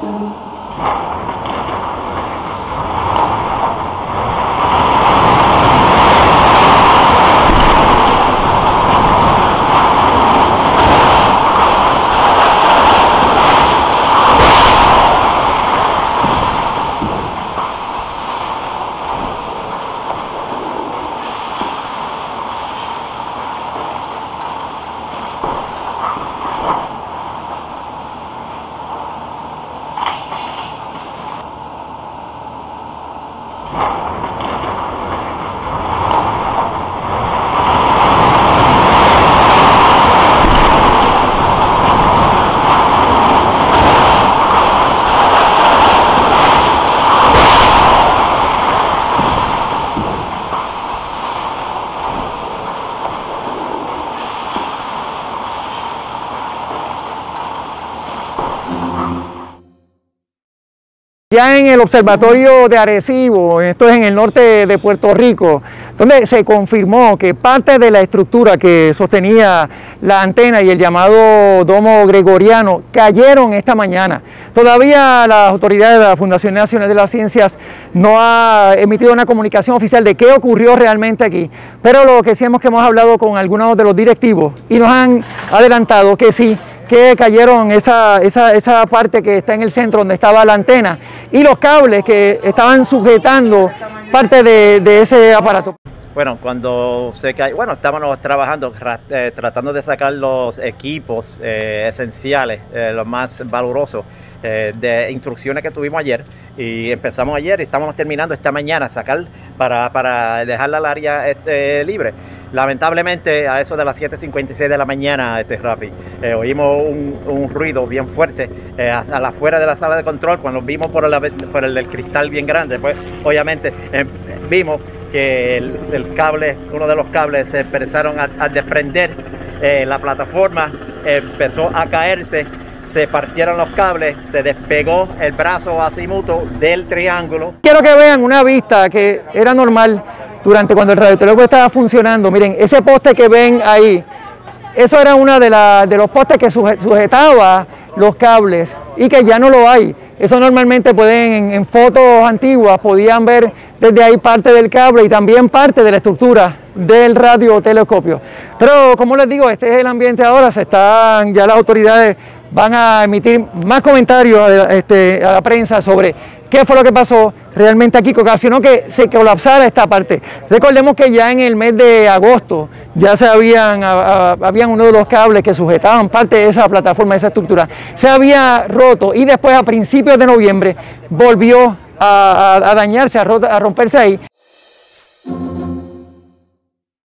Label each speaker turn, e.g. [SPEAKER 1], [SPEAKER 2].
[SPEAKER 1] Ya en el observatorio de Arecibo, esto es en el norte de Puerto Rico, donde se confirmó que parte de la estructura que sostenía la antena y el llamado domo gregoriano cayeron esta mañana. Todavía las autoridades de la Fundación Nacional de las Ciencias no ha emitido una comunicación oficial de qué ocurrió realmente aquí, pero lo que sí es que hemos hablado con algunos de los directivos y nos han adelantado que sí, que cayeron esa parte que está en el centro donde estaba la antena y los cables que estaban sujetando parte de ese aparato.
[SPEAKER 2] Bueno, cuando se cayó, bueno, estábamos trabajando, tratando de sacar los equipos esenciales, los más valorosos, de instrucciones que tuvimos ayer, y empezamos ayer y estamos terminando esta mañana, sacar para dejarla al área libre. Lamentablemente, a eso de las 7:56 de la mañana, Rafi, oímos un ruido bien fuerte a la afuera de la sala de control. Cuando vimos por el cristal bien grande, pues obviamente vimos que el cable, uno de los cables se empezaron a desprender, la plataforma empezó a caerse, se partieron los cables, se despegó el brazo azimuto del triángulo.
[SPEAKER 1] Quiero que vean una vista que era normal durante cuando el radiotelescopio estaba funcionando. Miren, ese poste que ven ahí, eso era uno de los postes que sujetaba los cables y que ya no lo hay. Eso normalmente en fotos antiguas podían ver desde ahí parte del cable y también parte de la estructura del radiotelescopio. Pero como les digo, este es el ambiente ahora, ya las autoridades van a emitir más comentarios a la prensa sobre qué fue lo que pasó realmente aquí, que ocasionó que se colapsara esta parte. Recordemos que ya en el mes de agosto ya habían uno de los cables que sujetaban parte de esa plataforma, de esa estructura, se había roto y después a principios de noviembre volvió a dañarse, a romperse ahí.